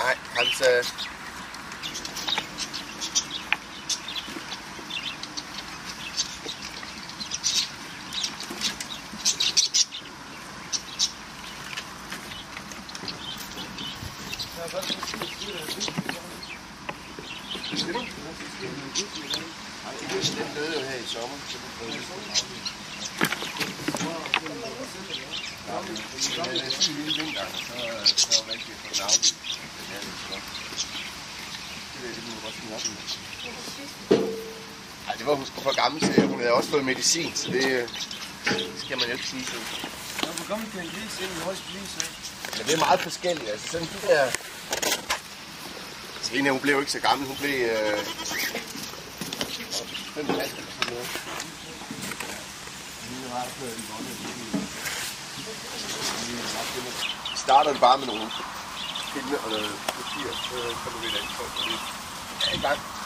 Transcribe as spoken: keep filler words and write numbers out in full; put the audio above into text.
Nej, hans... Øh... Den døde jo her i sommer. Ja, det er sådan en lille vinter, så så var det ikke for den afgivet. Det er det, hun godt smide op i. Ej, det var hun sgu for gammel til. Hun havde også fået medicin, så det skal man jo ikke sige sådan. Hvor gammel kan en gris egentlig højst blive så? Ja, det er meget forskelligt. Altså sådan de der... Svene, hun blev jo ikke så gammel. Hun blev... Øh... fem og halvt eller sådan noget. Vi starter det bare med nogle pinde og noget papir, så kommer vi et andet folk, og det er i gang.